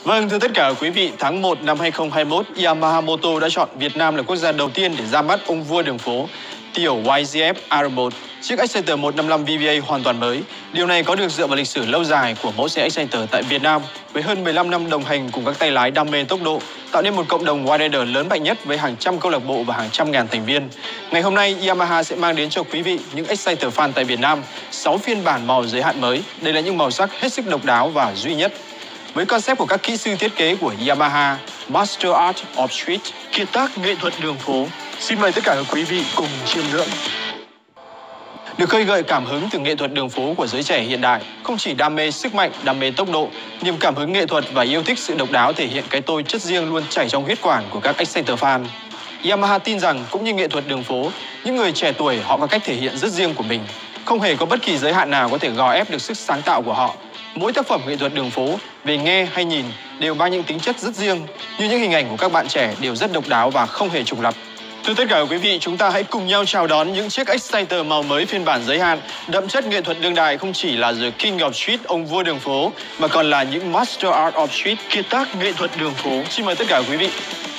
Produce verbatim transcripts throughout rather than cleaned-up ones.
Vâng, thưa tất cả quý vị, tháng một năm hai không hai mốt, Yamaha Motor đã chọn Việt Nam là quốc gia đầu tiên để ra mắt ông vua đường phố tiểu Y Z F R một, chiếc Exciter một năm lăm V V A hoàn toàn mới. Điều này có được dựa vào lịch sử lâu dài của mẫu xe Exciter tại Việt Nam, với hơn mười lăm năm đồng hành cùng các tay lái đam mê tốc độ, tạo nên một cộng đồng Wide lớn mạnh nhất với hàng trăm câu lạc bộ và hàng trăm ngàn thành viên. Ngày hôm nay, Yamaha sẽ mang đến cho quý vị những Exciter fan tại Việt Nam sáu phiên bản màu giới hạn mới. Đây là những màu sắc hết sức độc đáo và duy nhất. Với concept của các kỹ sư thiết kế của Yamaha, Master Art of Street, kiệt tác nghệ thuật đường phố. Xin mời tất cả các quý vị cùng chiêm ngưỡng. Được khơi gợi cảm hứng từ nghệ thuật đường phố của giới trẻ hiện đại, không chỉ đam mê sức mạnh, đam mê tốc độ, niềm cảm hứng nghệ thuật và yêu thích sự độc đáo thể hiện cái tôi chất riêng luôn chảy trong huyết quản của các Exciter fan. Yamaha tin rằng cũng như nghệ thuật đường phố, những người trẻ tuổi họ có cách thể hiện rất riêng của mình. Không hề có bất kỳ giới hạn nào có thể gò ép được sức sáng tạo của họ. Mỗi tác phẩm nghệ thuật đường phố, về nghe hay nhìn, đều mang những tính chất rất riêng, như những hình ảnh của các bạn trẻ đều rất độc đáo và không hề trùng lặp. Thưa tất cả quý vị, chúng ta hãy cùng nhau chào đón những chiếc Exciter màu mới phiên bản giới hạn, đậm chất nghệ thuật đương đại, không chỉ là The King of Street, ông vua đường phố, mà còn là những Master Art of Street, kiệt tác nghệ thuật đường phố. Xin mời tất cả quý vị.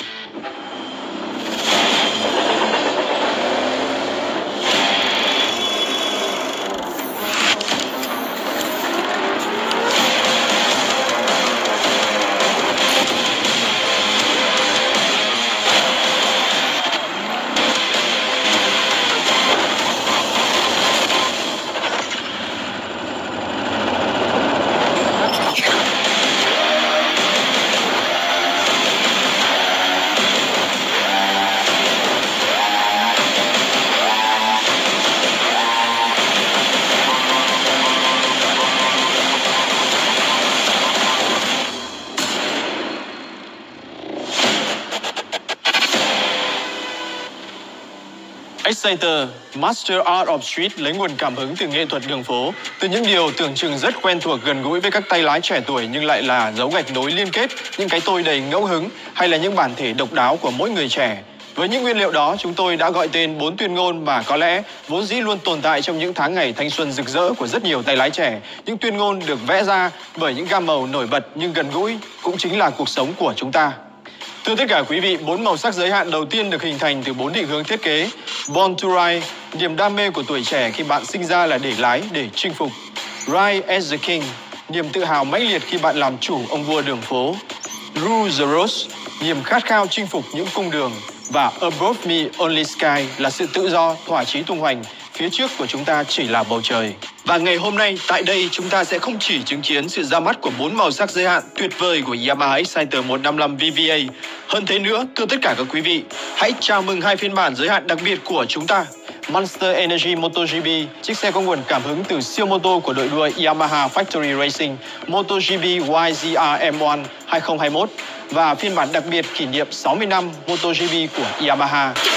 Exciter, Master Art of Street lấy nguồn cảm hứng từ nghệ thuật đường phố, từ những điều tưởng chừng rất quen thuộc gần gũi với các tay lái trẻ tuổi nhưng lại là dấu gạch nối liên kết, những cái tôi đầy ngẫu hứng hay là những bản thể độc đáo của mỗi người trẻ. Với những nguyên liệu đó, chúng tôi đã gọi tên bốn tuyên ngôn mà có lẽ vốn dĩ luôn tồn tại trong những tháng ngày thanh xuân rực rỡ của rất nhiều tay lái trẻ. Những tuyên ngôn được vẽ ra bởi những gam màu nổi bật nhưng gần gũi, cũng chính là cuộc sống của chúng ta. Thưa tất cả quý vị, bốn màu sắc giới hạn đầu tiên được hình thành từ bốn định hướng thiết kế. Born to Ride, niềm đam mê của tuổi trẻ khi bạn sinh ra là để lái, để chinh phục. Ride as the King, niềm tự hào mãnh liệt khi bạn làm chủ ông vua đường phố. Rule the Road, niềm khát khao chinh phục những cung đường. Và Above Me Only Sky là sự tự do, thỏa chí tung hoành. Phía trước của chúng ta chỉ là bầu trời. Và ngày hôm nay, tại đây chúng ta sẽ không chỉ chứng kiến sự ra mắt của bốn màu sắc giới hạn tuyệt vời của Yamaha Exciter một năm lăm V V A. Hơn thế nữa, thưa tất cả các quý vị, hãy chào mừng hai phiên bản giới hạn đặc biệt của chúng ta. Monster Energy MotoGP, chiếc xe có nguồn cảm hứng từ siêu mô tô của đội đua Yamaha Factory Racing MotoGP Y Z R M một hai không hai mốt và phiên bản đặc biệt kỷ niệm sáu mươi năm MotoGP của Yamaha.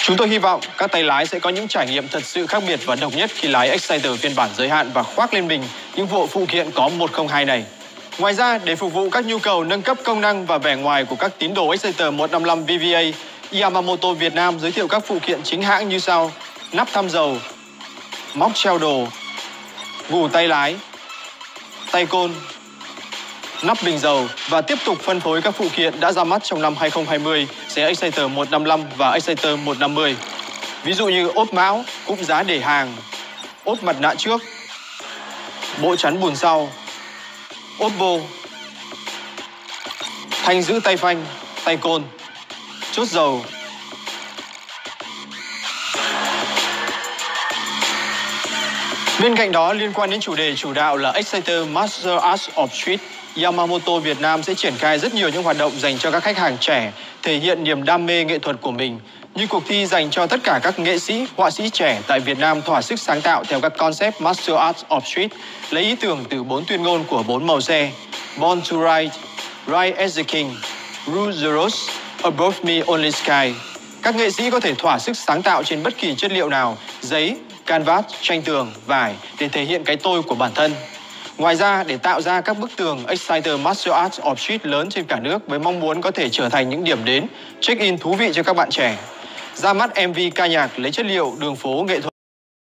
Chúng tôi hy vọng các tay lái sẽ có những trải nghiệm thật sự khác biệt và độc nhất khi lái Exciter phiên bản giới hạn và khoác lên mình những bộ phụ kiện có một không hai này. Ngoài ra, để phục vụ các nhu cầu nâng cấp công năng và vẻ ngoài của các tín đồ Exciter một năm lăm V V A, Yamamoto Việt Nam giới thiệu các phụ kiện chính hãng như sau: nắp thăm dầu, móc treo đồ, gù tay lái, tay côn, nắp bình dầu và tiếp tục phân phối các phụ kiện đã ra mắt trong năm hai không hai không xe Exciter một năm lăm và Exciter một năm mươi. Ví dụ như ốp mão, cụm giá để hàng, ốp mặt nạ trước, bộ chắn bùn sau, ốp vô, thanh giữ tay phanh, tay côn, chốt dầu. Bên cạnh đó, liên quan đến chủ đề chủ đạo là Exciter Master Arts of Street, Yamamoto Việt Nam sẽ triển khai rất nhiều những hoạt động dành cho các khách hàng trẻ, thể hiện niềm đam mê nghệ thuật của mình, như cuộc thi dành cho tất cả các nghệ sĩ, họa sĩ trẻ tại Việt Nam thỏa sức sáng tạo theo các concept Master Arts of Street, lấy ý tưởng từ bốn tuyên ngôn của bốn màu xe: Born to Ride, Ride as the King, Rule the Roads, Above Me Only Sky. Các nghệ sĩ có thể thỏa sức sáng tạo trên bất kỳ chất liệu nào, giấy, canvas, tranh tường, vải để thể hiện cái tôi của bản thân. Ngoài ra, để tạo ra các bức tường Exciter Master Arts of Street lớn trên cả nước với mong muốn có thể trở thành những điểm đến, check-in thú vị cho các bạn trẻ. Ra mắt em vê ca nhạc lấy chất liệu đường phố nghệ thuật.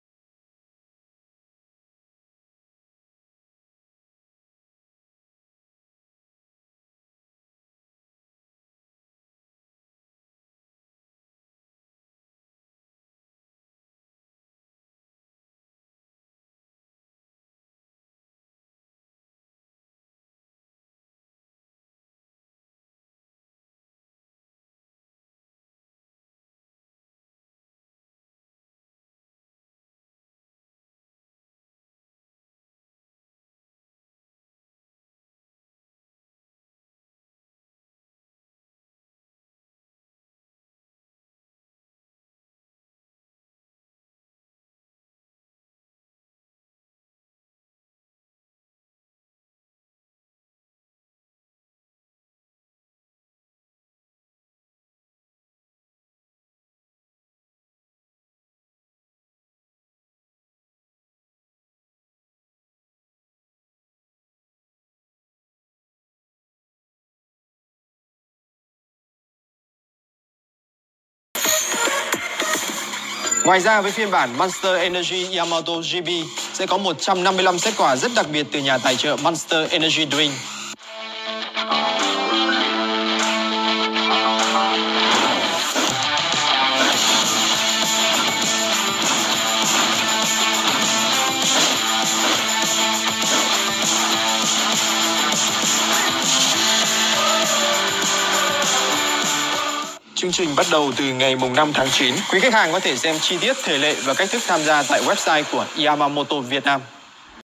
Ngoài ra, với phiên bản Monster Energy Yamato giê bê sẽ có một trăm năm mươi lăm set quà rất đặc biệt từ nhà tài trợ Monster Energy Drink. Chương trình bắt đầu từ ngày năm tháng chín. Quý khách hàng có thể xem chi tiết, thể lệ và cách thức tham gia tại website của Yamamoto Việt Nam.